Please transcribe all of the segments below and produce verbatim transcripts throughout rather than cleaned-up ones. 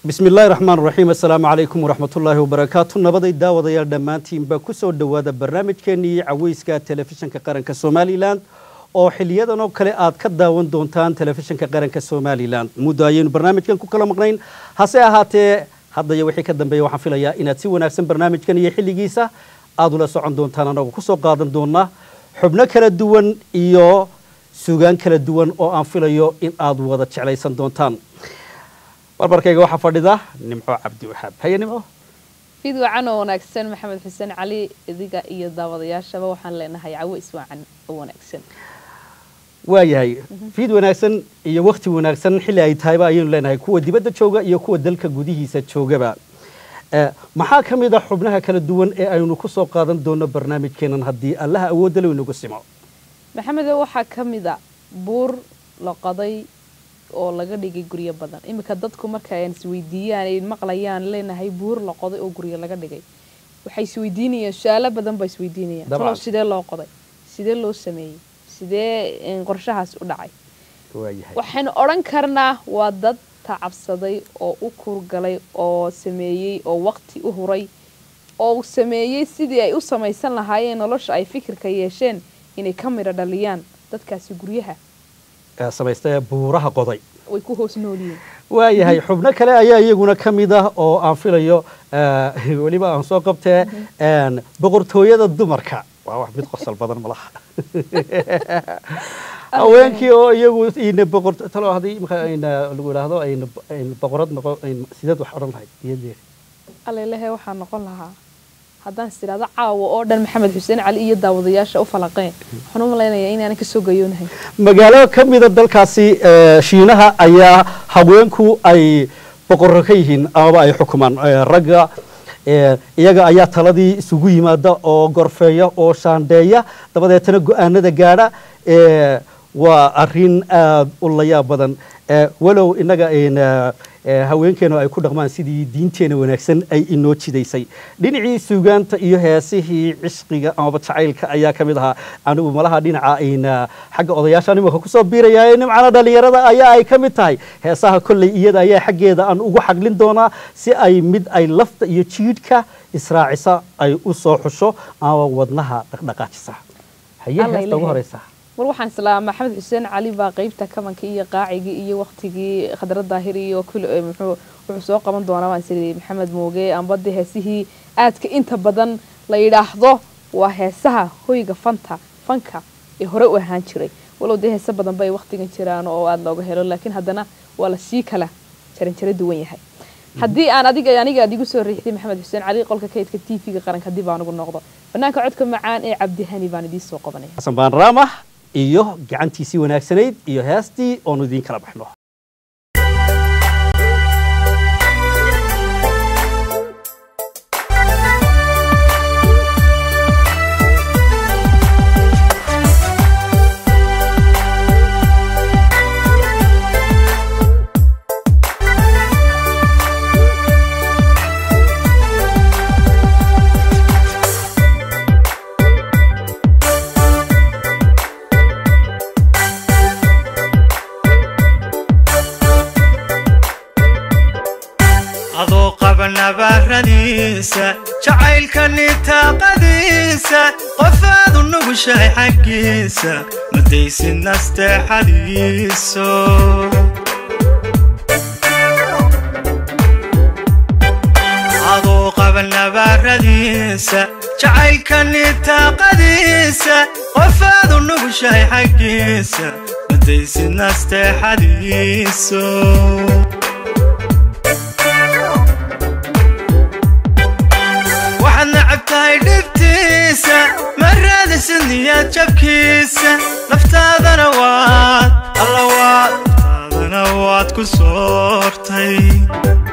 بسم الله الرحمن الرحيم السلام عليكم ورحمة الله وبركاته نبض الدعوة يا دمانتين بكسر الدوادة برنامج كني عويس كتلفزيون كقرن كسومالي لاند أو حلية أنا كله آد كدا وندونتان تلفزيون كقرن كسومالي لاند مداين برنامج كن كل مقنعين هسه هات هذا يوحي كدم بيو حفلة يا إن تسوي نفس برنامج كني حلي جيسة آدولا سعون دونتان أنا وكسر قادم دونا حبنا كلا دوان إياه سوغان كلا دوان أو أنفلا يو إن آدو هذا تعلي سندونتان بربركيga waxa fadhida nimco cabdi waxaab hay nimco fiidwa cano wanaagsan maxamed xuseen cali idiga iyo daawadayaashaba waxaan leenahay cawo iswaacan wanaagsan waayahay fiid wanaagsan iyo waqti wanaagsan xilli ay tahay ayaan leenahay kuwa dibadda jooga iyo kuwa dalka gudihiisa joogaba ee maxaa kamid ah xubnaha kala duwan ee aynu ku soo qaadan doono barnaamijkeenan hadii Allah awood leh inagu simo maxamed waxa kamid ah buur la qaday oo laga dhigay guriyo badan imika dadku marka ay isweydiiyaan ay maqlayaan leenahay buur la qoday oo guriyo laga dhigay waxay isweydiinayaan su'aalo badan bay isweydiinayaan talo sidee loo qoday sidee loo sameeyay sidee qorshahaas u dhacay waxaan oran karnaa waa dad tacabsaday oo u kurgalay oo sameeyay oo waqti u huray oo sameeyay sidii ay u samaysan lahaayeen nolosha ay fikirka yeesheen inay kamira dhaliyaan dadkaasi guriyaha samaystay buuraha qoday way ku hoos nooliyeen waayahay xubno kale ayaa iyaguna kamid ah oo aan filayo waliba aan soo qabtay een boqortooyada dumarka waa wax mid qosol badan malaha haweenkii oo iyagu in boqorto talo hadii in lagu yiraahdo in boqorad noqon sidad wax oran lahayd iyadii alleelahay waxa noqon lahaa haddaan siraado caawo oo dhan maxamed xuseen cali iyo daawadayaasha u falaqeen waxaan u maleynayaa in aan ka soo gayoonahay magaalo kamid ah dalkaasi Shiinaha ayaa haweenku ay boqorro ka yihiin ama ay xukumaan ragga iyaga ayaa taladii isugu yimaada oo gorfeeya oo shaandeeya dabadeetana go'aanada gaadha waa arin aad u la yaab badan walow inaga in haweenkeenu ay ku dhaqmaan sidii diinteena wanaagsan ay inoo jidaysay dhinacii suugaanta iyo heesihii cishqiga ama jacaylka ayaa kamid ahaa anigu malaha dhinaca in xagga odayaasha nimka ku soo biiraya nimcana dhalinyarada ayaa ay kamid tahay heesaha kulay iyada ayaa xaggeeda aan ugu xaglin doonaa si ay mid ay lafta iyo jiidka israacisa ay u soo xusho ama wadnaha dhaqdhaqaajisa hayaha heesta ugu horeysa war waxaan islaam maxamed xuseen cali baa qaybta kamanka iyo qaacigi iyo waqtigii khadra daahiri iyo kul muxuu wuxuu soo qaban doonaa waan sidii maxamed mooge ambada heesihii aadka inta badan la yiraahdo waa heesaha hoyga fanta fanka ee hore u ahaan jiray walow de heesa badan bay waqtigan jiraan oo aad looga helo laakiin haddana waa la sii kala jaran jara duwan yahay haddii aan adiga aniga adigu soo riixday maxamed xuseen cali qolka kaydka T V-ga qaranka dib aan ugu noqdo banaanka codka macaan ee Cabdi Hani baan idin soo qabanay xasan baan raama iyo gacantiisii wanaagsanayd iyo heestii oo idin kala baxno نبرديسة شعيل كني تاقديسة قفاد النقشة حقيسة مديس الناس تحديسو عضو قبل نبرديسة شعيل كني تاقديسة قفاد النقشة حقيسة مديس الناس تحديسو نعبتاي دبتيسة مرة سنيات جبكيسة لفتاد نوات اللوات هذا نوات كسورتي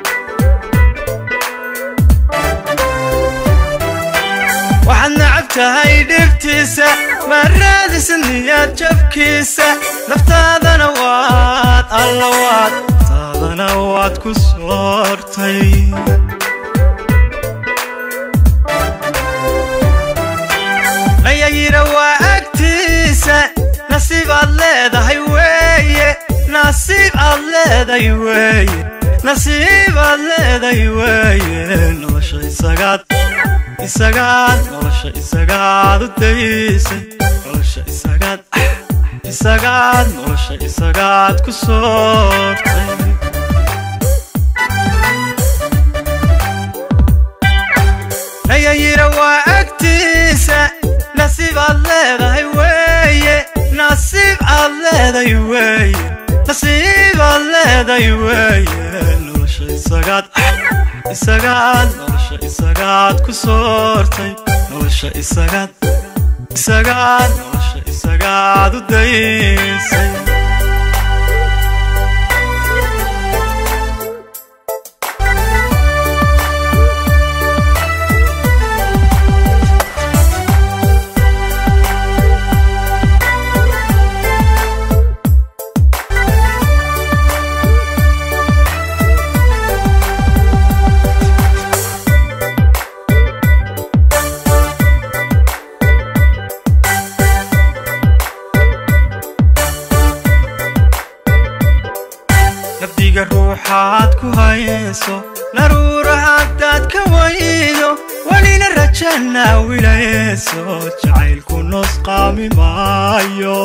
وحن نعبتاي دبتيسة مرة سنيات جبكيسة لفتاد نوات اللوات هذا نوات كسورتي يروى أكتيسة نصيب الله ده هيوي نصيب الله ده هيوي nasiibaad leeday weeye nolosha isagaad isagaad nolosha isagaad u daysay nolosha isagaad isagaad nolosha isagaad ku soortay nayayira waa agtiisa nasiibaad leedahay weeye nasiibaad leeday weeye nasiibaad leeday weeye nolosha isagaad isagaad nolosha isagaad ku soortay nolosha isagaad isagaad nolosha isagaad u daysay ruuxaad ku hayso naruura haddaad ka waydo walina rajana wilayso jacaylku nos qaami maayo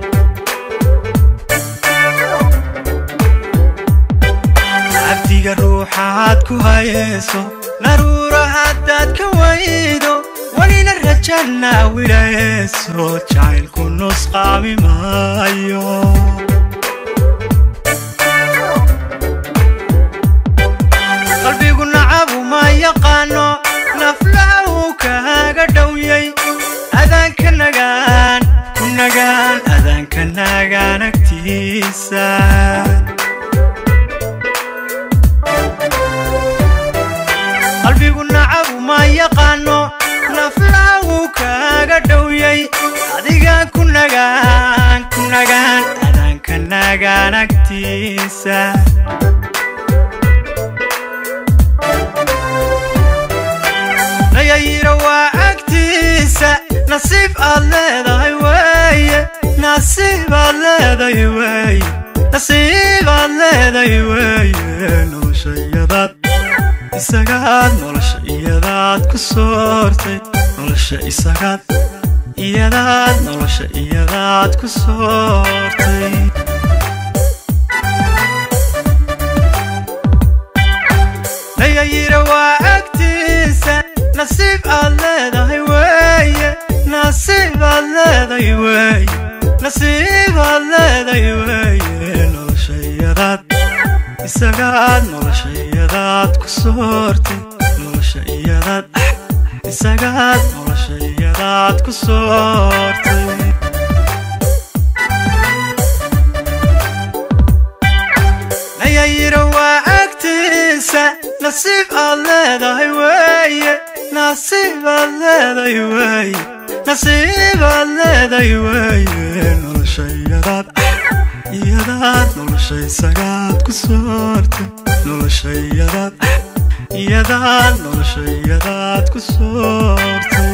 abdiga ruuxaad ku hayso naruura haddaad ka waydo walina rajana wilayso jacaylku nos qaami maayo yaqaano naflahu kaaga dhawyay adanka nagaan ku nagaan adanka nagaan agtiisa qalbigu nacabu ma yaqaano naflahu kaaga dhawyay adiga ku nagaan ku nagaan adanka nagaan agtiisa nayayira waa agtiisa nasiib aad leedahay weeye nasiib aad leedahay weeye nasiib aad leedahay weeye nolosha iyadaad isagaad nolosha iyadaad ku soortay nolosha isagaad iyadaad nolosha iyadaad ku soortay nayayira waa agtiisa nasiib aad leedahay weeye nasiib aad leedahay weeye nasiib aad leedahay weeye nolosha iyadaad isagaad nolosha iyadaad ku soortay nolosha iyadaad isagaad nolosha iyadaad ku soortay nayayira waa agtiisa nasiib aad leedahay weeye nasiib aad leedahay weeye nasiib aad leedahay weeye nolosha iyadaad iyadaad nolosha isagaad ku soortay nolosha iyadaad iyadaad nolosha iyadaad ku soortay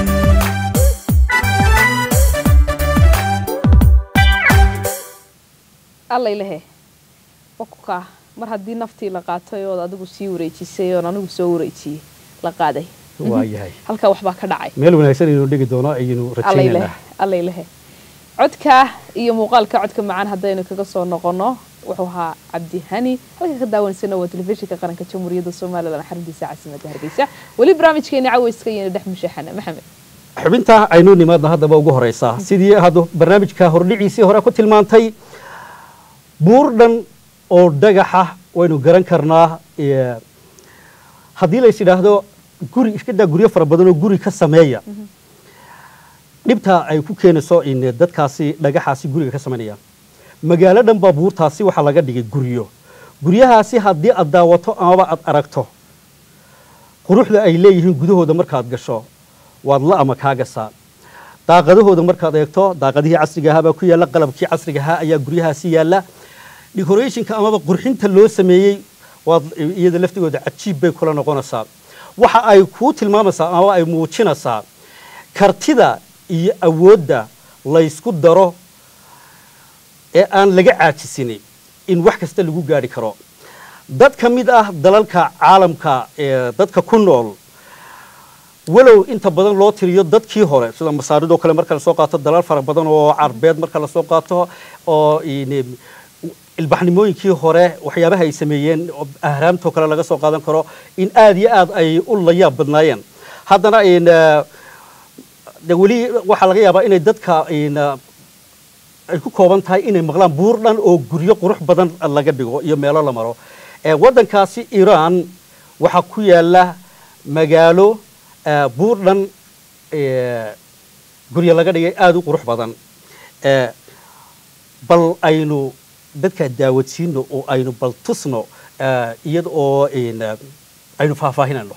alla ilahe wakuka mar haddii naftii la qaatay oo adigu sii wareejisay oo anigu soo wareejiyay la qaaday waayahay halka waxba ka dhacay meel wanaagsan inuu dhigi doono aynu rajaynaa alla ilahe codka iyo muuqaalka codka macaan hadaynu kaga soo noqono wuxuu ahaa Cabdi Hani halka ka daawansana waa telefishinka qaranka Jamhuuriyadda Soomaaliland xaruntiisa caasimadda Hargeysa wali barnaamijkeena cawayska iyo dhex mushaxana Maxamed xubinta aynu nimaadna hadaba ugu horeysa sidii hadu barnaamijka hordhiciisii hore ku tilmaantay buurdhan oo dhagaxa waynu garan karnaa ee hadii la isdhaahdo guri iska daa guriyo fara badan oo guri ka sameeya dhibta ay ku keenayso in dadkaasi dhagaxaasi guriga ka sameeyaan magaaladan baabuurtaasi waxa laga dhigay guriyo guriyahaasi hadii aad daawato ama aad aragto quruxda ay leeyihiin gudahooda markaad gasho waad la ama kaaga saa daaqadahooda markaad eegto daaqadihii casriga ahaa ku yaala qalabkii casriga ahaa ayaa guriyahaasi yaala decorationka ama qurxinta loo sameeyay waad iyada laftigooda cajiib bay kula noqonaysaa waxa ay ku tilmaamaysaa ama ay muujinaysaa kartida iyo awoodda la isku daro ee aan laga caajisin in wax kasta lagu gaari karo dad ka mid ah dalalka caalamka ee dadka ku nool walow inta badan loo tiriyo dadkii hore sida masaaridoo kale marka la soo qaato dalal fara badan oo carbeed marka la soo qaato oo ilbaxnimooyinkii hore waxyaabaha ay sameeyeen ahraamtoo kale laga soo qaadan karo in aad iyo aad ay u la yaab badnaayeen haddana de weli waxaa laga yaabaa inay dadka ay ku kooban tahay inay maqlaan buur dhan oo guryo qurux badan laga dhigo iyo meelo la maro waddankaasi Iran waxaa ku yaala magaalo buur dhan guryo laga dhigay aad u qurux badan bal aynu dadka daawadsiino oo aynu bal tusno iyada oo aynu faahfaahinayno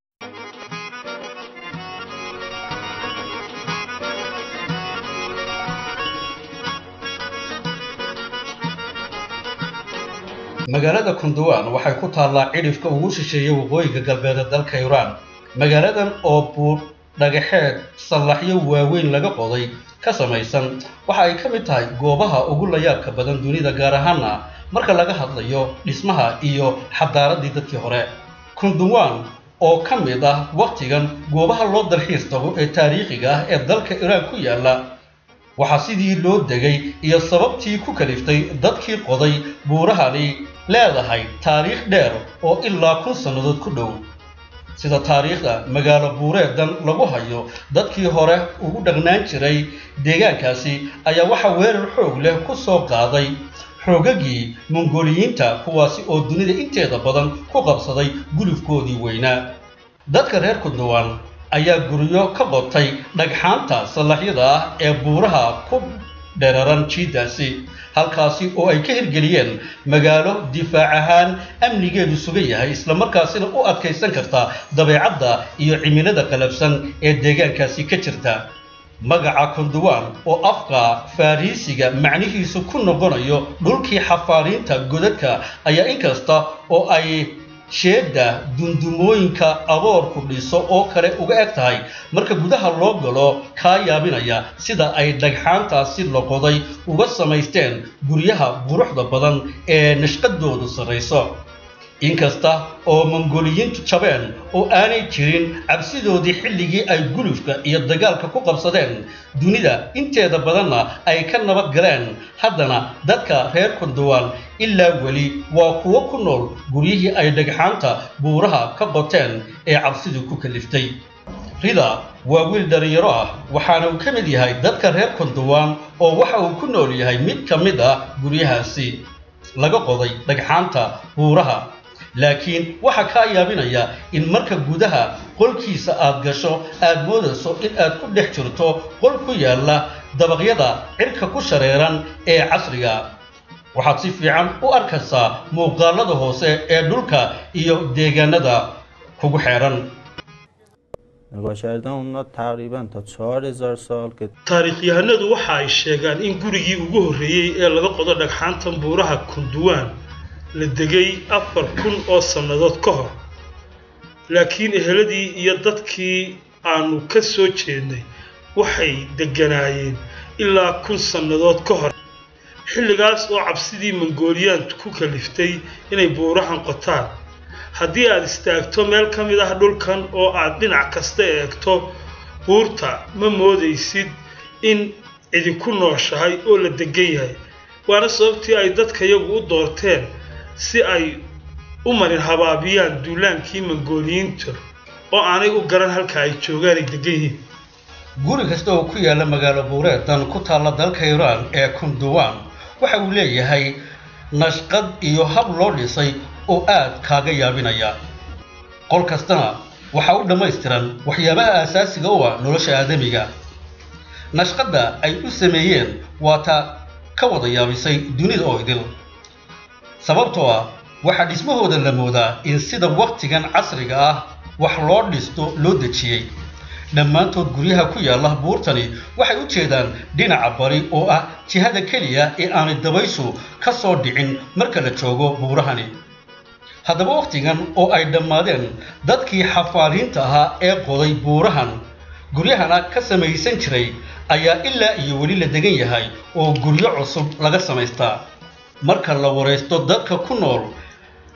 magaalada Kundwan waxay ku taallaa cidhifka ugu shisheeyay waqooyiga galbeed dalka Iran magaaladan oo buur dhagaxeed sallaxyo waaweyn laga qoday ka samaysan waxa ay ka mid tahay goobaha ugu la yaabka badan dunida gaar ahaan marka laga hadlayo dhismaha iyo xadaaradii dadkii hore Kundwan oo ka mid ah waqtigan goobaha loo dalxiis tago ee taariikhiga ah ee dalka Iran ku yaala waxa sidii loo degay iyo sababtii ku kaliftay dadkii qoday buurahani leedahay taariikh dheer oo ilaa kun sanadood ku dhow sida taariikhda magaalo buureedan lagu hayo dadkii hore ugu dhagnaan jiray deegaankaasi ayaa waxa weerar xoog leh ku soo qaaday xoogagii Mongoliyiinta kuwaasi oo dunida inteeda badan ku qabsaday gulufkoodii weynaa dadka reer Kundwan ayaa guryo ka qotay dhagxaanta salaxyada ah ee buuraha ku dheeraran jiidaasi halkaasi oo ay ka hirgeliyeen magaalo difaac ahaan amnigeedu sugan yahay isla markaasina u adkeysan karta dabeecadda iyo cimilada qalabsan ee deegaankaasi ka jirta magaca Kundwan oo afka Farisiga macnihiisu ku noqonayo dhulkii xafaariinta godadka ayaa inkasta oo ay sheeda dundumooyinka aboorku dhiso oo kale uga eg tahay marka gudaha loo galo ka yaabinaya sida ay dhagxaantaasi la qoday uga samaysteen guryaha quruxda badan ee nashqadoodu sareyso inkasta oo Mongoliyiintu jabeen oo aanay jirin cabsidoodii xilligii ay gulufka iyo dagaalka ku qabsadeen dunida inteeda badanna ay ka nabad galeen haddana dadka reer Kundwan ilaa weli waa kuwa ku nool guryihii ay dhagxaanta buuraha ka qoteen ee cabsidu ku kaliftay rida waa wiil dhalinyaro ah waxaana uu ka mid yahay dadka reer Kundwan oo waxa uu ku nool yahay mid ka mid ah guryahaasi laga qoday dhagxaanta buuraha laakiin waxa ka yaabinaya in marka gudaha qolkiisa aad gasho aad moodayso in aad ku dhex jirto qol ku yaala dabaqyada cirka ku shareeran ee casriga waxaad si fiican u arkaysaa muuqaalada hoose ee dhulka iyo deegaanada kugu xeeran taariikhyahanadu waxa ay sheegaan in gurigii ugu horreeyay ee laga qodo dhagxaanta buuraha Kundwan la degay afar kun oo sanadood ka hor laakiin eheladii iyo dadkii aanu ka soo jeednay waxay deganaayeen ilaa kun sanadood ka hor xilligaas oo cabsidii Mongoliyiintu ku kaliftay inay buurahan qotaan haddii aad istaagto meel ka mid ah dhulkan oo aad dhinac kasta eegto buurta ma moodaysid in idinku nooshahay oo la degan yahay waana sababtii ay dadka iyagu u doorteen si ay u marin habaabiyaan duulaankii Mongoliyiinta oo aanay u garan halka ay joogaan ay degan yihiin guri kasta oo ku yaala magaalo buureedan ku taala dalka Iran ee Kundwan waxa uu leeyahay nashqad iyo hab loo dhisay oo aad kaaga yaabinaya qol kastana waxa uu dhameystiran waxyaabaha aasaasiga u ah nolosha aadamiga nashqada ay u sameeyeen waa ta ka wada yaabisay dunida oo idil sababtoo ah waxa dhismahooda la moodaa in sida waqtigan casriga ah wax loo dhisto loo dejiyay dhammaantood guryaha ku yaala buurtani waxay u jeedaan dhinaca bari oo ah jihada kaliya ee aanay dabayshu ka soo dhicin marka la joogo buurahani haddaba waqtigan oo ay dhammaadeen dadkii xafaariinta ahaa ee qoday buurahan guryahana ka samaysan jiray ayaa ilaa iyo weli la degan yahay oo guryo cusub laga samaystaa marka la wareysto dadka ku nool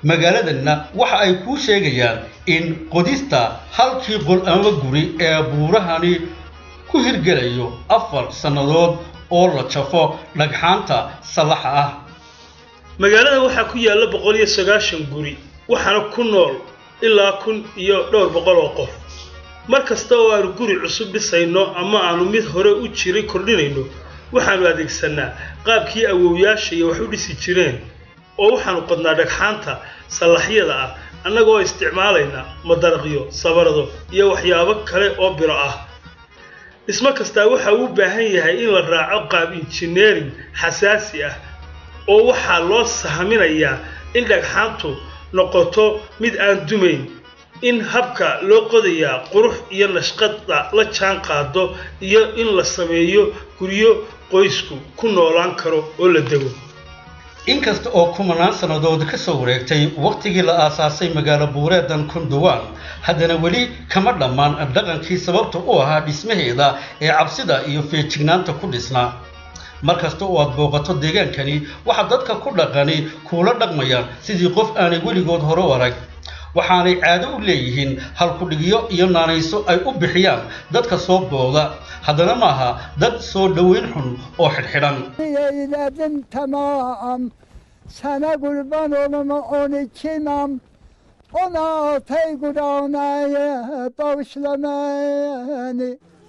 magaaladanna waxa ay kuu sheegayaan in qodista halkii qol ama guri ee buurahani ku hirgelayo afar sannadood oo la jafo dhagxaanta salaxa ah magaalada waxaa ku yaalla boqol iyo sagaashan guri waxaana ku nool ilaa kun iyo dhowr boqol oo qof mar kasta oo aanu guri cusub dhisayno ama aanu mid hore u jiray kordhinayno waxaanu adeegsanaa qaabkii awowyaasha iyo wax u dhisi jireen oo waxaanu qodnaa dhagxaanta salaxyada ah annagoo isticmaalayna madaraqyo sabarado iyo waxyaabo kale oo biro ah dhismo kastaa waxa uu u baahan yahay in la raaco qaab engineering xasaasi ah oo waxaa loo sahaminayaa in dhagxaantu noqoto mid aan dumayn in habka loo qodayaa qurux iyo nashqada la jaan qaado iyo in la sameeyo guryo qoysku ku noolaan karo oo la dego inkasta oo kumanaan sannadood ka soo wareegtay waqtigii la aasaasay magaalo buureedan Kunduwaan haddana weli kama dhammaan dhaqankii sababta u ahaa dhismaheeda ee cabsida iyo feejignaanta ku dhisnaa markasta oo aad booqato deegaankani waxa dadka ku dhaqani kuula dhaqmayaan sidii qof aanay weligood hore u arag waxaanay caado u leeyihiin halku dhigyo iyo naanayso ay u bixiyaan dadka soo booda haddana maaha dad soo dhaweyn xun oo xidhxidhan sana qurban olma on iki imam ona tay gudanaya bağışlamayani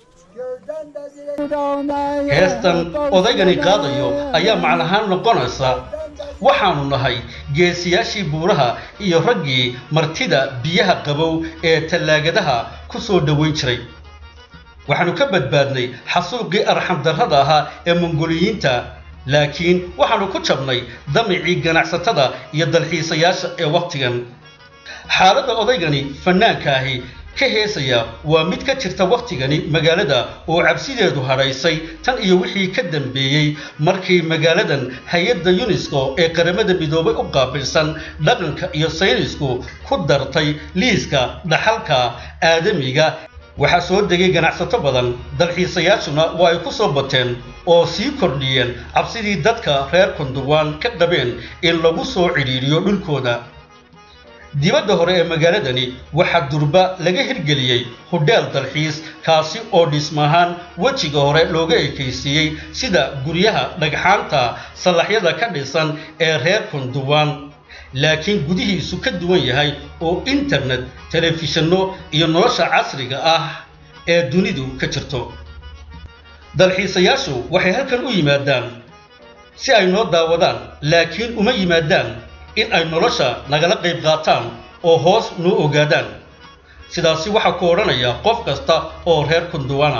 heestan odaygani qaadayo ayaa macnahaan noqonaysa waxaanu nahay geesiyaashii buuraha iyo raggii martida biyaha qabow ee tallaagadaha ku soo dhaweyn jiray waxaanu ka badbaadnay xasuuqii arxam darrada ahaa ee mongoliyiinta laakiin waxaanu ku jabnay damicii ganacsatada iyo dalxiisayaasha ee waqtigan xaaladda odaygani fanaanka ahi ka heesaya waa mid ka jirta waqtigani magaalada oo cabsideedu hadhaysay tan iyo wixii ka dambeeyey markii magaaladan hay-adda UNESCO ee qaramada midoobay u qaabilsan dhaqanka iyo saynisku ku dartay liiska dhaxalka aadamiga waxaa soo degay ganacsato badan dalxiisayaashuna waa ay ku soo bateen oo sii kordhiyeen cabsidii dadka reer Kunduwaan ka qabeen in lagu soo cidhiidhiyo dhulkooda dibadda hore ee magaaladani waxaa durba laga hirgeliyey hodheel dalxiis kaasi oo dhismahaan wejiga hore looga ekaysiiyey sida guryaha dhagxaanta salaxyada ka dhisan ee reer Kunduwaan laakiin gudihiisu ka duwan yahay oo internet telefishanno iyo nolosha casriga ah ee dunidu ka jirto dalxiisayaashu waxay halkan u yimaadaan si ay noo daawadaan laakiin uma yimaadaan in ay nolosha nagala qayb qaataan oo hoos noo ogaadaan sidaasi waxa ku oranaya qof kasta oo reer Kunduwaan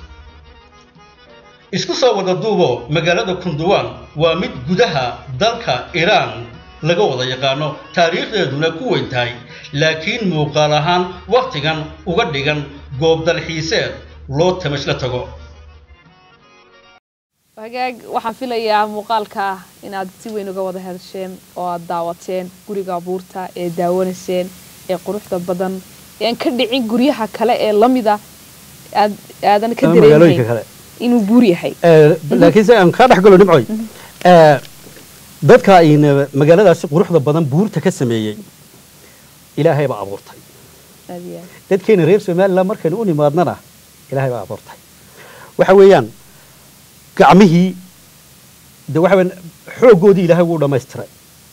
isku soo wada duubo magaalada Kunduwaan waa mid gudaha dalka Iran laga wada yaqaano taariikhdeeduna ku weyn tahay laakiin muuqaal ahaan waqtigan uga dhigan goob dalxiiseed loo tamashla tago wagaag waxaan filayaa muuqaalka inaad si weyn uga wada hadasheen oo aad daawateen guriga buurta ee daawanayseen ee quruxda badan ee aan ka dhicin guryaha kale ee lamida aad aadan ka dareemaynin inuu buur yahay laakiin se aan ka dhaxgalo dhimcoy ee dadka ay magaaladaasi quruxda badan buurta ka sameeyay ilaahay baa abuurtay dadkeena reer Soomaaliland markaynu u nimaadnana ilaahay baa abuurtay waxa weeyaan gacmihii de waxa weyn xoogoodii ilaahay wuu dhameystiray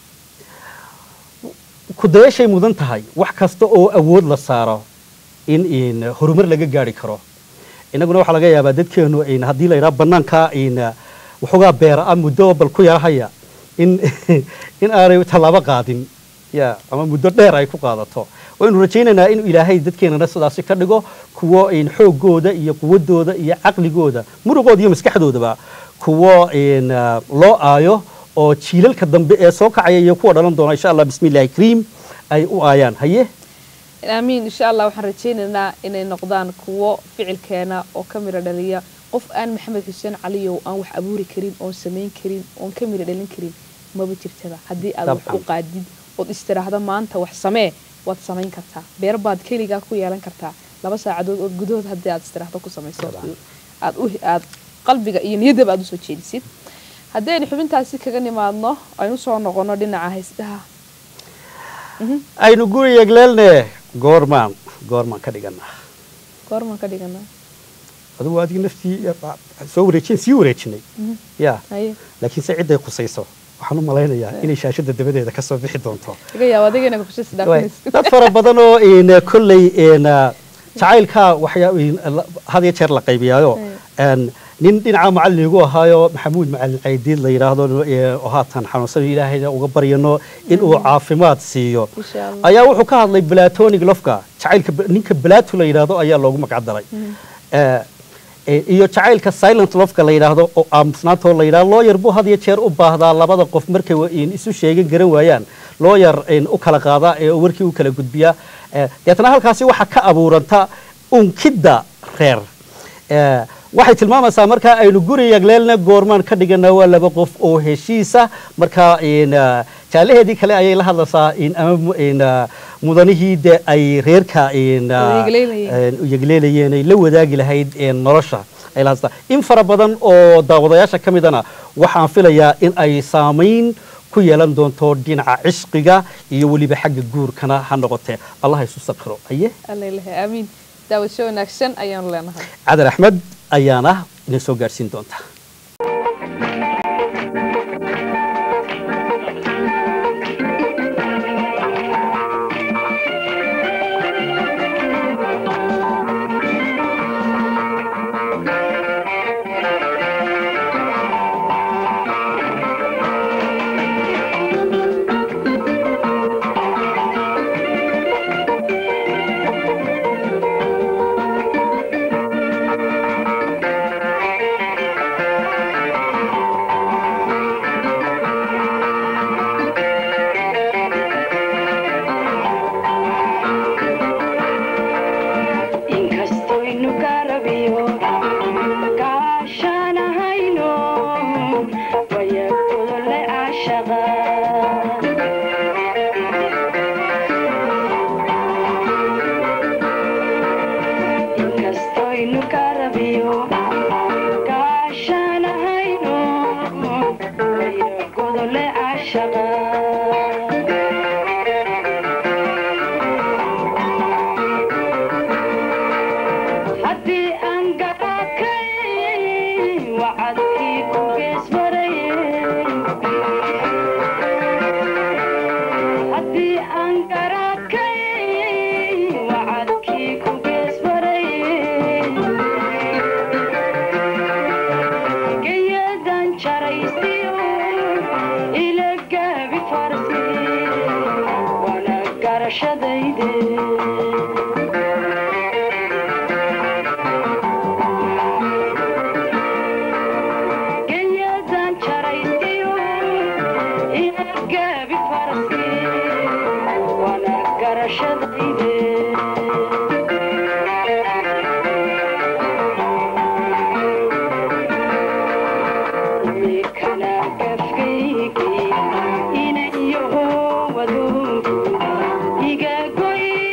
ku dayashay mudan tahay wax kasta oo awood la saaro in in horumar laga gaari karo inaguna waxa laga yaabaa dadkeenu in hadii la yiraahdo banaanka in waxoogaa beera ah muddo bal ku yarahaya in in aanay talaabo qaadin ya ama muddo dheer ay ku qaadato waynu rajaynaynaa in ilaahay dadkeena sidaas ka dhigo kuwa in xoogooda iyo quwadooda iyo aqligooda muruqooda iyo maskaxdoodaba kuwa in loo aayo oo jiilalka dambe ee soo kacaya iyo kuwa dhalan doona insha Allah bismillaah kariim ay u aayaan haye amiin insha Allah waxaan rajaynaynaa inay noqdaan kuwa ficilkeena oo kamira dhaliya qof aan Maxamed Xuseen Cali oo aan wax abuuri karin oo sameyn karin oo kamira dhalin karin ma jirtada hadii aad wax u qaadid oo istiraahada maanta wax samee waad sameyn kartaa beer baad kaliya ku yeelan kartaa laba saacadood oo gudahood hadii aad istiraahdo ku sameyso aad u aad qalbiga iyo niyadda aad u soo jeedisid hadii xubintaasi kaga nimaadno aynu soo noqono dhinaca haystaha aynu guri yagleelne goormaan goormaan ka dhiganaa goormaan ka dhiganaa adigu adiga naftii soo wareejin sii wareejinay ya laakiin se ciday qusayso waxaan u malaynayaa inay shaashada dabadeeda ka soo bixi doonto iga yaab adigana ku xusis dhaafayso dad fara badan oo in kullay in jacaylka waxyaa had iyo jeer la qaybiyaayo een nin dhinaca macallin ugu ahaayo maxamuud macallin caydiid la yiraahdo oo haatan xanuunsan ilaahayna uga baryano in uu caafimaad siiyo ayaa wuxuu ka hadlay platonic love-ka jacaylka ninka plato la yiraahdo ayaa loogu magac daray ee iyo jacaylka silent love-ka la yiraahdo oo aamusnaantoo la yiraahdo lawyer buu had iyo jeer u baahdaa labada qof markay isu sheegan garan waayaan lawyer u kala qaada ee warkii u kala gudbiya deetana halkaasi waxa ka abuuranta unkida reer waxay tilmaamaysaa markaa aynu guri yagleelna goormaan ka dhiganaa waa laba qof oo heshiisa markaa jaalaheedii kale ayay la hadlaysaa ama mudanihii de ay reerka yagleelayeen ay la wadaagi lahayd nolosha ay lahastaa in fara badan oo daawadayaasha ka midana waxaan filayaa in ay saamayn ku yeelan doonto dhinaca cishqiga iyo weliba xagga guurkana ha noqotee allah isu saqiro aye allahi amiin daawasho wanaagsan ayaanu leenahay cadar axmed ayaana idin soo gaarsiin doonta Iga goy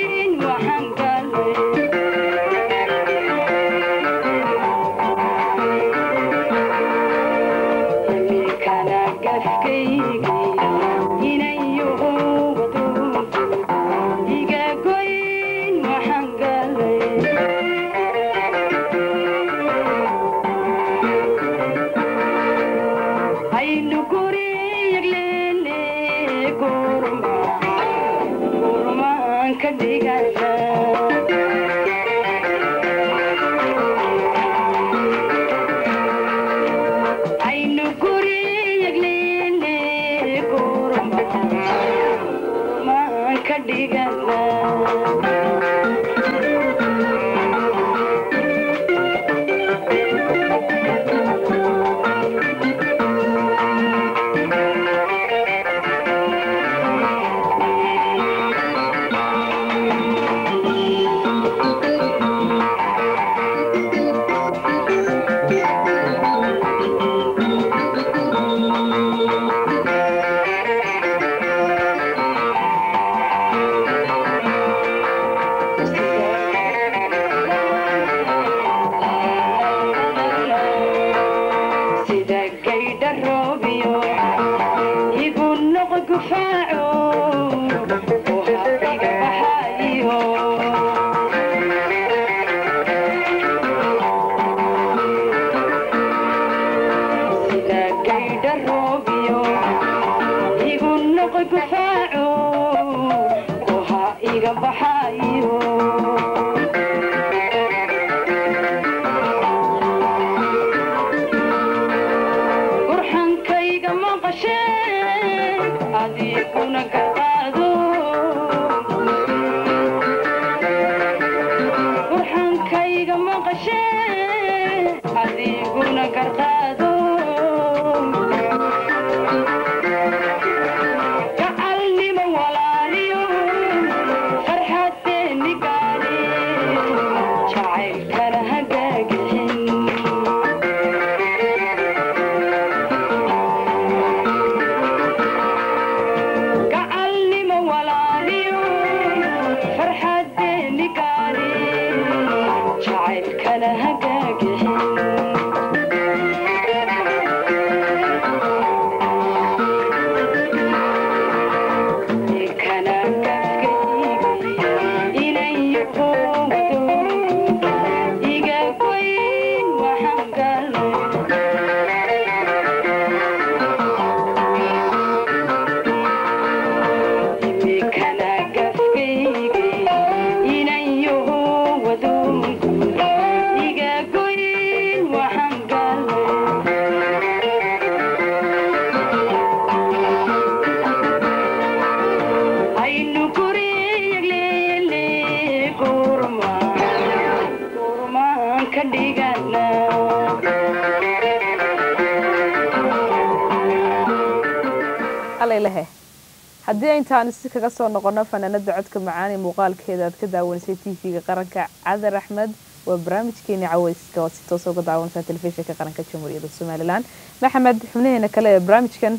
haddii intaan si kaga soo noqono fanaanada codka macaan ee muuqaalkeeda aad ka daawanisay T V-ga qaranka Cadar Axmed waa barnaamijkeeni cawayska oo si toos ah uga daawanaysa telefishinka qaranka Jamhuuriyadda Soomaaliland maxamed xubnaheena kale ee barnaamijkan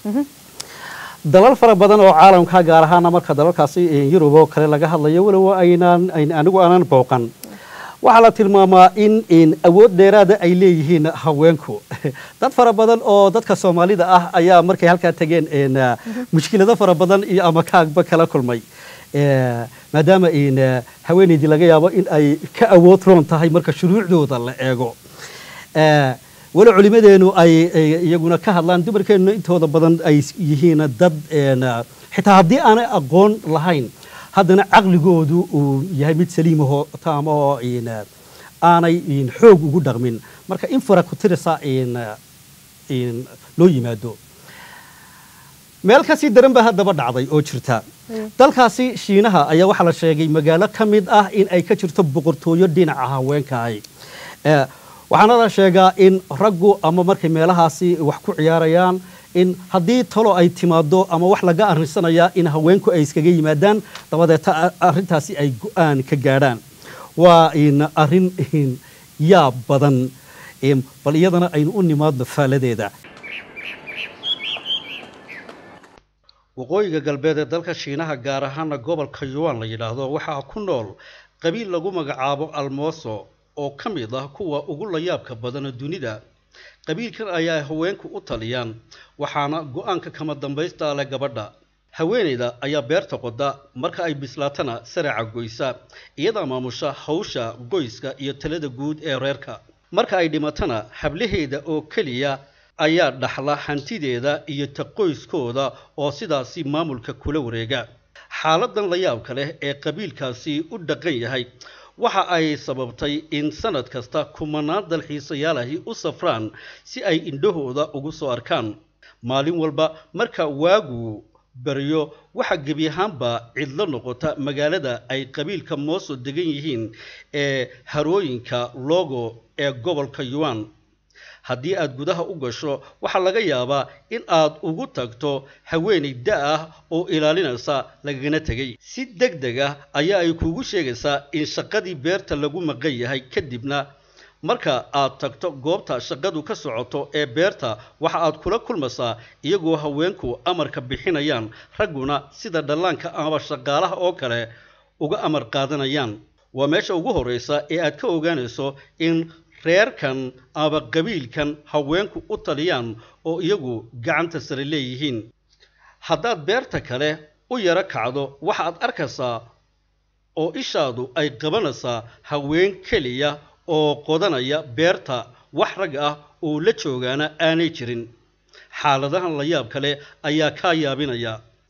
dalal fara badan oo caalamka gaar ahaan marka dalalkaasi Yurub oo kale laga hadlayo walow aynaan anigu aanan booqan waxa la tilmaamaa in in awood dheeraad ay leeyihiin haweenku dad fara badan oo dadka Soomaalida ah ayaa markay halka tageen in mushkilada fara badan iyo ama kaagba kala kulmay ee maadaama in haweeneydii laga yaabo in ay ka awood roon tahay marka shuruucdooda la eego ee wala culimadeenu ay iyaguna ka hadlaan dumarkeenu intooda badan ay yihiin dad een xitaa haddii aan aqoon lahayn haddana aqligoodu uu yahay mid saliim ah taamo in aanay in xoog ugu dhaqmin marka in fara ku tirsa in in loo yimaado meel ka sii daran ba hadaba dhacday oo jirta dalkaasi Shiinaha ayaa waxa la sheegay magaalo kamid ah in ay ka jirto boqortooyo dhinaca haweenka ay ee waxaana la sheegaa in raggu ama markay meelahaasi wax ku ciyaarayaan in haddii talo ay timaado ama wax laga arinsanaya in haweenku ay iskaga yimaadaan dabadeed arintaasi ay go'aan ka gaadhaan waa in arin in yaa badan in bal iyadana aynu u nimaadno faaladeeda waqooyiga galbeed ee dalka Shiinaha gaar ahaan gobolka Yuan la yiraahdo waxa ku nool qabiil lagu magacaabo Almoso oo kamid ah kuwa ugu la yaabka badan dunida qabiilkan ayaa haweenku u taliyaan waxaana go'aanka kama dambaysta la gabadha haweeneyda ayaa beerta qoda marka ay bislaatana saraca goysa iyada maamusha hawsha goyska iyo talada guud ee reerka marka ay dhimatana hablaheeda oo kaliya ayaa dhaxla hantideeda iyo taqoyskooda oo sidaasi maamulka kula wareega xaaladan la yaabka leh ee qabiilkaasi u dhaqan yahay waxa ay sababtay in sanad kasta kumanaan dalxiisayaalahi u safraan si ay indhahooda ugu soo arkaan maalin walba marka waagu bariyo waxa gebi ahaanba cidlo noqota magaalada ay qabiilka Mooso degan yihiin ee harooyinka Logo ee gobolka Yuan haddii aad gudaha u gasho waxa laga yaabaa in aad ugu tagto haweeney da' ah oo ilaalinaysa lagana tagay si degdeg ah ayaa ay kuugu sheegaysaa in shaqadii beerta lagu maqan yahay kadibna marka aad tagto goobta shaqadu ka socoto ee beerta waxa aad kula kulmaysaa iyagoo haweenku amarka bixinayaan ragguna sida dhallaanka ama shaqaalaha oo kale uga amar qaadanayaan waa meesha ugu horeysa ee aad ka ogaanayso in reerkan ama qabiilkan haweenku u taliyaan oo iyagu gacanta sare leeyihiin haddaad beerta kale u yara kacdo waxaad arkaysaa oo ishaadu ay qabanaysaa haween kaliya oo qodanaya beerta wax rag ah oo la joogaana aanay jirin xaaladahan la yaab kale ayaa ka yaabinaya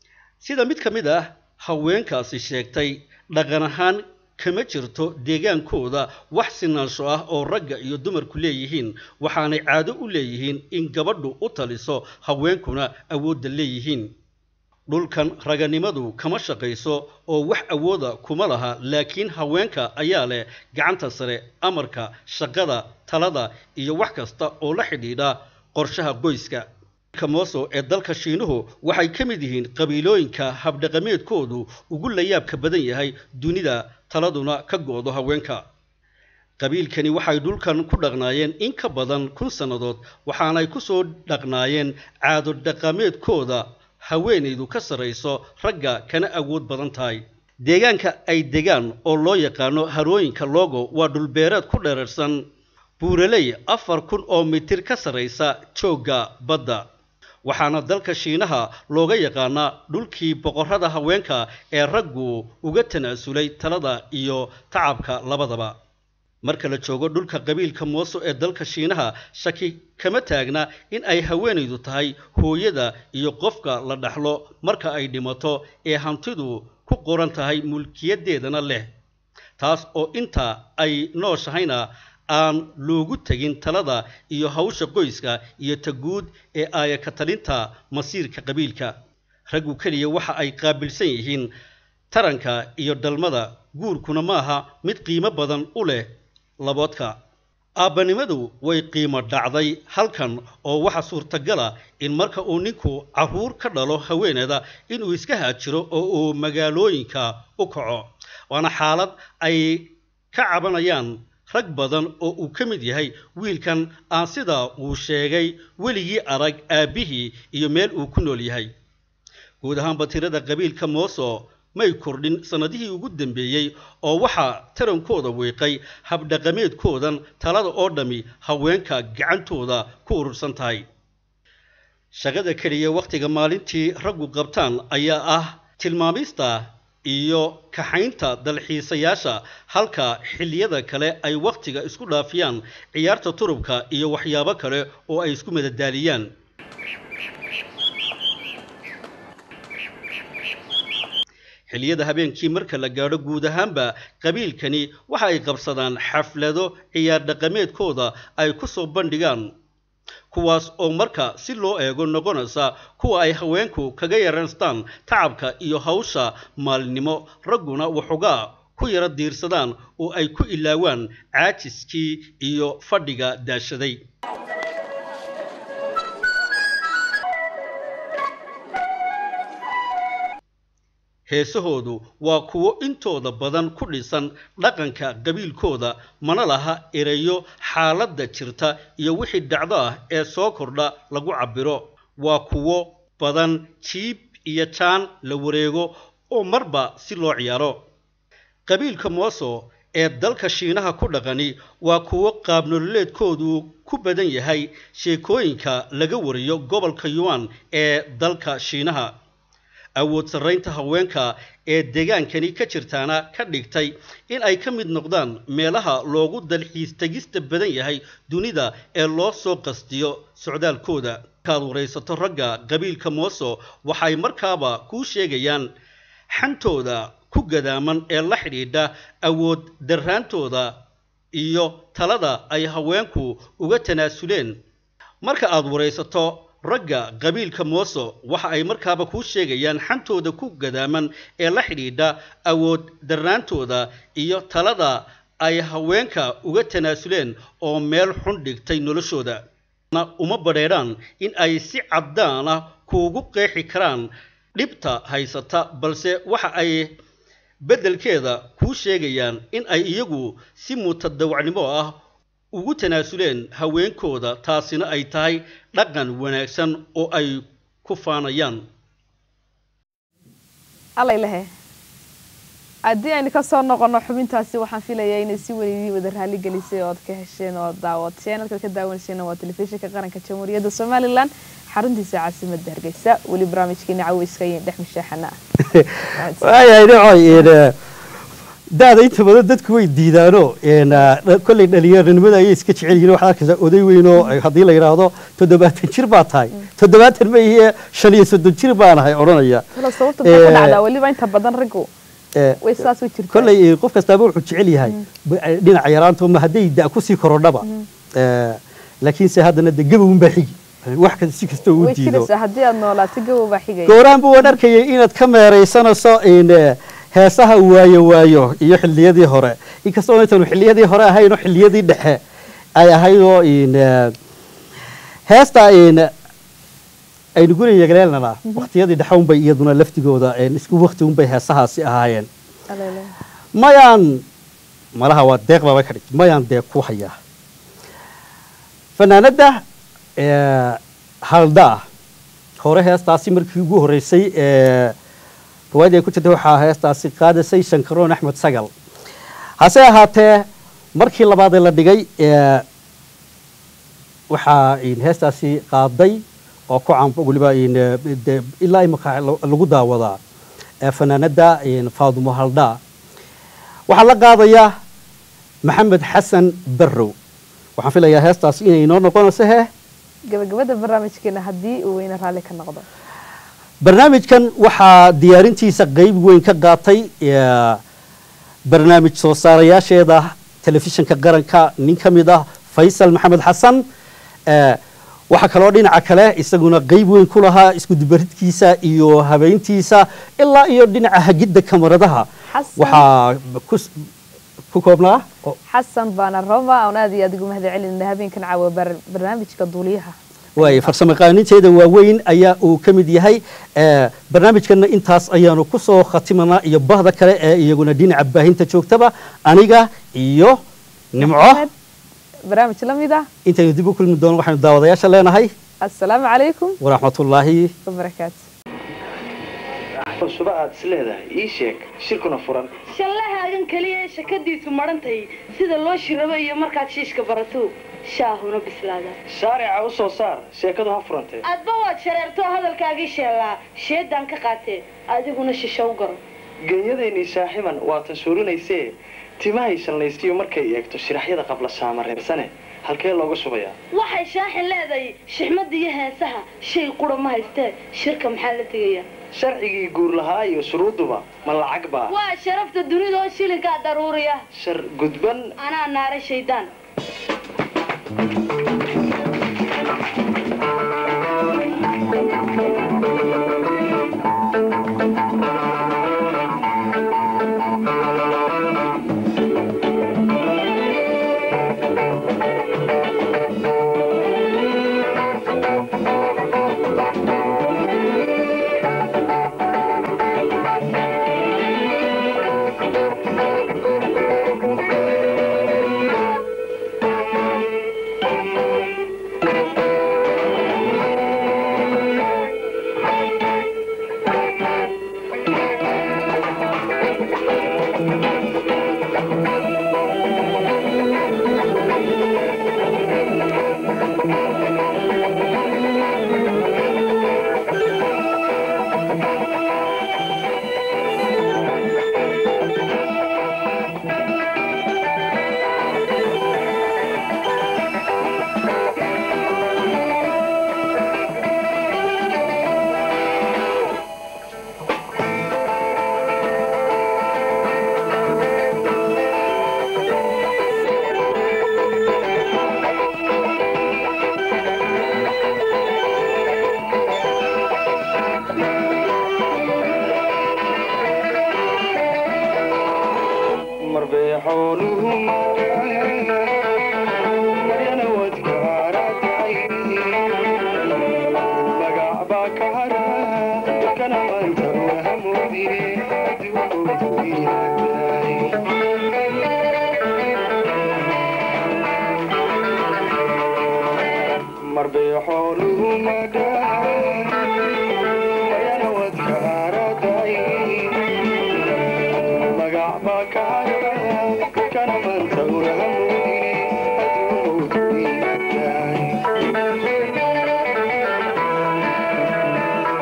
sida mid ka mid ah haweenkaasi sheegtay dhaqan ahaan kama jirto deegaankooda wax sinaansho ah oo ragga iyo dumarku leeyihiin waxaanay caado u leeyihiin in gabadhu u taliso haweenkuna awoodda leeyihiin dhulkan raganimadu kama shaqayso oo wax awooda kuma laha laakiin haweenka ayaa leh gacanta sare amarka shaqada talada iyo wax kasta oo la xidhiidha qorshaha qoyska Mooso ee dalka Shiinuhu waxay ka mid yihiin qabiilooyinka habdhaqameedkoodu ugu la yaabka badan yahay dunida taladuna ka goodo haweenka qabiilkani waxay dhulkan ku dhaqnaayeen in ka badan kun sanadood waxaanay ku soo dhaqnaayeen caado dhaqameedkooda haweenaydu ka sareyso ragga kana awood badan tahay deegaanka ay degaan oo loo yaqaano harooyinka Logo waa dhul beereed ku dheerarsan buuraley afar kun oo mitir ka sareysa jooga badda waxaana dalka Shiinaha looga yaqaanaa dhulkii boqorada haweenka ee raggu uga tanaasulay talada iyo tacabka labadaba marka la joogo dhulka qabiilka Mooso ee dalka Shiinaha shaki kama taagna in ay haweenaydu tahay hooyada iyo qofka la dhaxlo marka ay dhimato ee hantidu ku qoran tahay mulkiyadeedana leh taas oo inta ay nooshahayna aan loogu tagin talada iyo hawsha qoyska iyo taguud ee ay ka talinta masiirka qabiilka raggu kaliya waxa ay qaabilsan yihiin taranka iyo dalmada guurkuna maaha mid qiimo badan u leh laboodka aabanimadu way qiimo dhacday halkan oo waxa suurtagal ah in marka uu ninku caruur ka dhalo haweenada inuu iska haajiro oo uu magaalooyinka u kaco waana xaalad ay ka cabanayaan rag badan oo uu ka mid yahay wiilkan aan sida uu sheegay weligii arag aabihii iyo meel uu ku nool yahay guud ahaan batirada qabiilka Mooso may kordhin sanadihii ugu dambeeyay oo waxa tarankooda weeqay habdhaqameedkoodan talada oo dhami haweenka gacantooda ku urursan tahay shaqada kaliya waqtiga maalintii raggu qabtaan ayaa ah tilmaamista iyo kaxaynta dalxiisayaasha halka xilliyada kale ay waqtiga isku dhaafiyaan ciyaarta turubka iyo waxyaabo kale oo ay isku madadaaliyaan xilliyada habeenkii marka la gaadho guud ahaanba qabiilkani waxa ay qabsadaan xaflado ciyaar dhaqameedkooda ay ku soo bandhigaan kuwaas oo marka si loo eego noqonaysa kuwa ay haweenku kaga yaraystaan tacabka iyo hawsha maalinimo ragguna waxoogaa ku yara diirsadaan oo ay ku ilaawaan caajiskii iyo fadhiga daashaday heesahoodu waa kuwo intooda badan ku dhisan dhaqanka qabiilkooda mana laha erayo xaaladda jirta iyo wixii dhacdo ah ee soo kordha lagu cabiro waa kuwo badan jiib iyo jaan la wareego oo marba si loo ciyaaro qabiilka Mooso ee dalka Shiinaha ku dhaqani waa kuwo qaab nololeedkoodu ku badan yahay sheekooyinka laga wariyo gobolka Yuan ee dalka Shiinaha awood sarreynta haweenka ee deegaankani ka jirtaana ka dhigtay in ay ka mid noqdaan meelaha loogu dalxiis tagista badan yahay dunida ee loo soo qastiyo socdaalkooda kaad wareysato ragga qabiilka Mooso waxay markaaba ku sheegayaan xantooda ku gadaaman ee la xidhiidha awood darraantooda iyo talada ay haweenku uga tanaasuleen marka aad wareysato ragga qabiilka Mooso waxa ay markaaba ku sheegayaan xantooda ku gadaaman ee la xidhiidha awood darnaantooda iyo talada ay haweenka uga tanaasuleen oo meel xun dhigtay noloshooda uma bareeraan in ay si cadaan ah kuugu qeexi karaan dhibta haysata balse waxa ay bedelkeeda ku sheegayaan in ay iyagu si mutadawacnimo ah ugu tanaasuleen haweenkooda taasina ay tahay dhaqan wanaagsan oo ay ku faanayaan alla ilahe haddii aynu ka soo noqono xubintaasi waxaan filayaa inay si weyn wada raali gelisay oo ka hesheen oo daawad channelka ka daawanayeen waa telefishinka qaranka Jamhuuriyadda Soomaaliland xaruntiisa caasimadda Hargeysa wali barnaamijkeena caweyska iyo dhex mashaaxana ay ay dhacay daada inta badan dadku way diidaano kolley dhalinyaranimada ayay iska jecel yihiin waxaad arkaysaa oday weynoo haddii la yidhaahdo toddobaatan jir baa tahay toddobaatan ma ihe shan iyo soddon jir baan ahay odhanaya sababta maxay ku dhacdaa weliba inta badan raggu way saas u jirtaa kolley qof kastaaba wuxuu jecel yahay dhinaca yaraanta ma hadday da kusii korodhaba laakiinse haddana de gabowun baa xigi wax kasta si kasta uu diido way haddii aad noolaato gabow baa xigay gooraan buu waan arkayay inaad ka meeraysanayso heesaha waayo waayo iyo xilliyadii hore inkastoo intaanu xilliyadii hore ahayn oo xilliyadii dhexe ay ahaydoo heesta aynu guriga yagleelnana waqtiyadii dhexe unbay iyaduna laftigooda isku waqti unbay heesahaasi ahaayeen mayaan malaha waa deeq baaba ka dhig mayaan deeq ku hayaa fanaanada haldaa hore heestaasi markii ugu horeysay ruwaayadii ay ku jirtay waxaa heestaasi qaadasay shankaroon axmed sagal hase ahaatee markii labaad ee la dhigay waxaa heestaasi qaaday oo ku caan weliba ilaa imika lagu daawadaa fanaanada faadumo haldhaa waxaa la qaadayaa maxamed xasan barrow waxaan filayaa heestaasi inay inoo noqonayso he gabagabada barnaamijkeena haddii uu weyne raalli ka noqdo barnaamijkan waxaa diyaarintiisa qayb weyn ka qaatay barnaamij soo saarayaasheeda telefishinka qaranka nin ka mid ah faysal maxamed xasan waxaa kaloo dhinaca kale isaguna qayb weyn ku lahaa isku dubaridkiisa iyo habeyntiisa ilaa iyo dhinaca hagidda kamaradaha waxaa ku koobnaa xasan baana roma aan aad iyo aad ugu mahad celinayna habeenkan caawa barnaamijka duuliyaha way farsamo qaaninteeda waaweyn ayaa uu ka mid yahay barnaamijkana intaas ayaanu ku soo khatimanaa iyo bahda kale ee iyaguna dhinaca baahinta joogtaba aniga iyo nimco barnaamij la mid ah intaynu dib u kulmi doono waxaynu daawadayaasha leenahay assalaamu calaykum waraxmatullaahi wabarakaatu suba aad is leedahay ii sheeg shirkuna furan shallahaagan keliya shakadiisu marantay sida loo shirabo iyo markaad shiishka barato shaahuna bislaada shaarica u soo saar sheekadu ha furantay adba waad shareerto hadalkaagii sheelaa sheedaan ka qaatee adiguna shisho u garo genyadaynii shaaximan waa tan suurinaysee timahay shallaystiyo markay eegto shiraxyada qabla shaama reebsane halkee looga shubayaa waxay shaaxin leedahay shixmadda iyo heesaha shay qura ma haystee shirka maxaa la tegayaa sharcigii guur lahaa iyo shuruuduba ma lacag baa waa sharafta dunida oo shilinkaa daruuriya shar gudban anaa naara shaydaan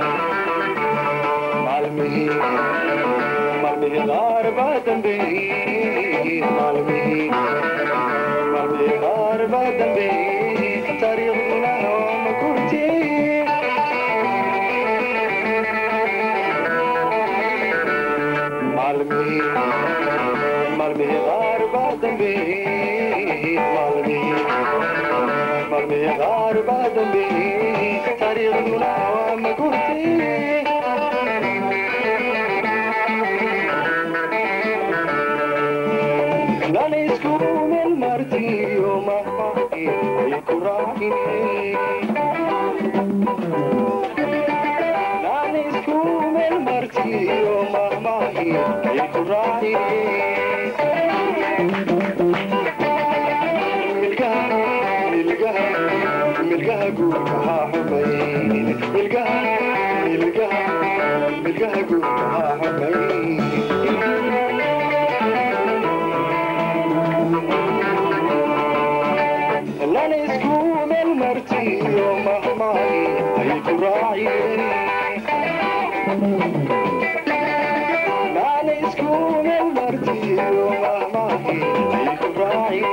Malmihi, malmihi, garba dambe. بعد تاريخنا وما كنتي معلمي معلمي غار بعد معلمي معلمي غار بعد تاريخنا وما كنتي نسكون المرتي ومهما يكرهني نسكون المرتي ومهما يكرهني ملقاها ملقاها ملقاها قولها حبين ملقاها ملقاها ملقاها قولها حبين لا نسكون المرتي ومهما يكرهني لا نسكون المرتي ومهما يكرهني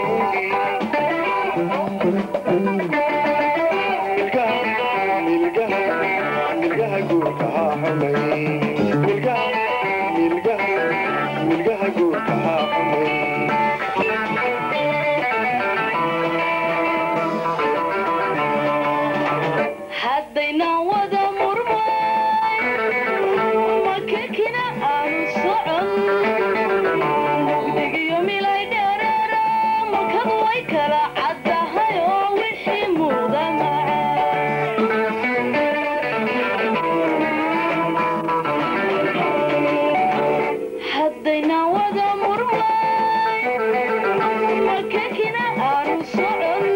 ملقاها ملقاها ملقاها قولها حمين ملقاها ملقاها ملقاها قولها حمين حدينا وذا مرماي ومككنا عن صعب دقي يومي لا يدرر مركض ويكلا عدها يوحي موضة حدينا وذا مرماي ومككنا عن صعب